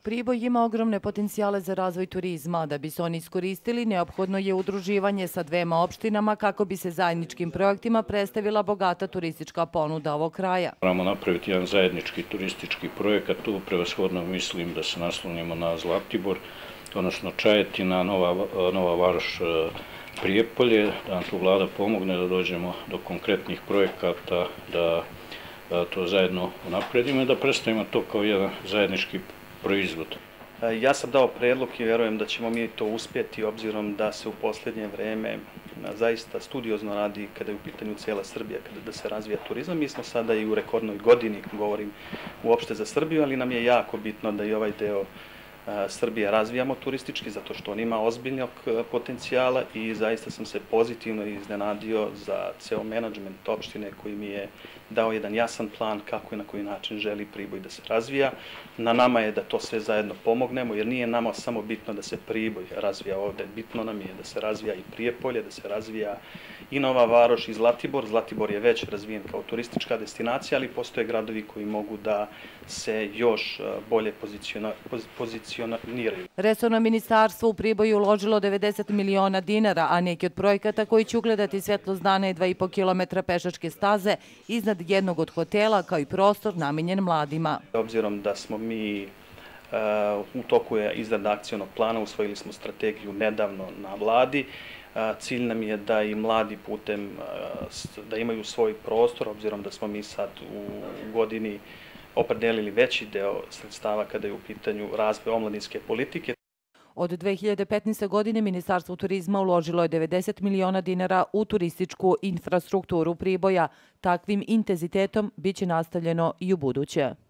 Priboj ima ogromne potencijale za razvoj turizma. Da bi se oni iskoristili, neophodno je udruživanje sa dvema opštinama kako bi se zajedničkim projektima predstavila bogata turistička ponuda ovog kraja. Moramo napraviti jedan zajednički turistički projekat. Tu prevashodno mislim da se naslonimo na Zlatibor, odnosno Čajetina, Nova Varoš, Prijepolje, da nam tu vlada pomogne da dođemo do konkretnih projekata, da to zajedno unapredimo i da predstavimo to kao jedan zajednički proizvod. Ja sam dao predlog i verujem da ćemo mi to uspjeti, obzirom da se u posljednje vreme zaista studiozno radi kada je u pitanju cijela Srbija, da se razvija turizam. Mi smo sada i u rekordnoj godini, govorim uopšte za Srbiju, ali nam je jako bitno da i ovaj deo Srbije razvijamo turistički, zato što on ima ozbiljnog potencijala i zaista sam se pozitivno iznenadio za ceo menadžment opštine koji mi je dao jedan jasan plan kako i na koji način želi Priboj da se razvija. Na nama je da to sve zajedno pomognemo, jer nije nama samo bitno da se Priboj razvija ovde, bitno nam je da se razvija i Prijepolje, da se razvija i Nova Varoš i Zlatibor. Zlatibor je već razvijen kao turistička destinacija, ali postoje gradovi koji mogu da se još bolje pozicioniraju. Resorno ministarstvo u Priboju uložilo 90 miliona dinara, a neki od projekata koji će ugledati svetlost dana je 2,5 kilometra pešačke staze iznad jednog od hotela, kao i prostor namenjen mladima. Obzirom da smo mi u toku je izrada akcionog plana, usvojili smo strategiju nedavno na vladi. Cilj nam je da i mladi putem, da imaju svoj prostor, obzirom da smo mi sad u godini opredelili veći deo sredstava kada je u pitanju razvoj omladinske politike. Od 2015. godine Ministarstvo turizma uložilo je 90 miliona dinara u turističku infrastrukturu Priboja. Takvim intenzitetom biće nastavljeno i u buduće.